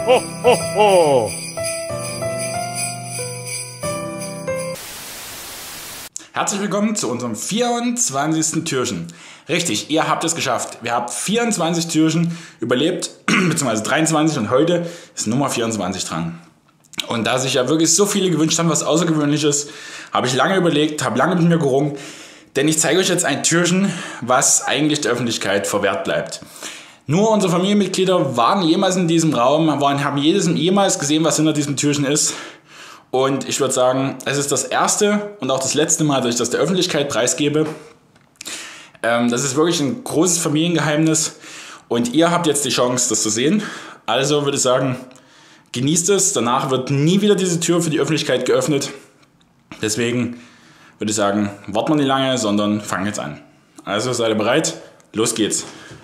ho, ho, ho. Herzlich willkommen zu unserem 24. Türchen. Richtig, ihr habt es geschafft. Wir haben 24 Türchen überlebt, beziehungsweise 23 und heute ist Nummer 24 dran. Und da sich ja wirklich so viele gewünscht haben, was Außergewöhnliches, habe ich lange überlegt, habe lange mit mir gerungen, denn ich zeige euch jetzt ein Türchen, was eigentlich der Öffentlichkeit verwehrt bleibt. Nur unsere Familienmitglieder waren jemals in diesem Raum, haben jemals gesehen, was hinter diesem Türchen ist. Und ich würde sagen, es ist das erste und auch das letzte Mal, dass ich das der Öffentlichkeit preisgebe. Das ist wirklich ein großes Familiengeheimnis und ihr habt jetzt die Chance, das zu sehen. Also würde ich sagen, genießt es. Danach wird nie wieder diese Tür für die Öffentlichkeit geöffnet. Deswegen würde ich sagen, warten wir nicht lange, sondern fangen jetzt an. Also seid ihr bereit? Los geht's.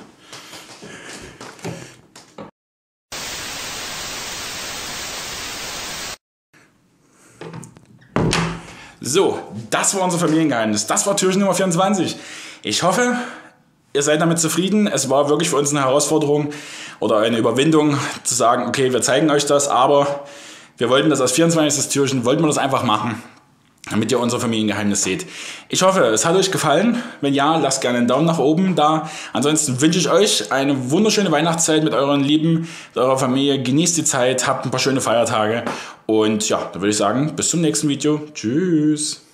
So, das war unser Familiengeheimnis. Das war Türchen Nummer 24. Ich hoffe, ihr seid damit zufrieden. Es war wirklich für uns eine Herausforderung oder eine Überwindung zu sagen, okay, wir zeigen euch das, aber wir wollten das als 24. Türchen, wollten wir das einfach machen, damit ihr unser Familiengeheimnis seht. Ich hoffe, es hat euch gefallen. Wenn ja, lasst gerne einen Daumen nach oben da. Ansonsten wünsche ich euch eine wunderschöne Weihnachtszeit mit euren Lieben, mit eurer Familie. Genießt die Zeit, habt ein paar schöne Feiertage. Und ja, da würde ich sagen, bis zum nächsten Video. Tschüss.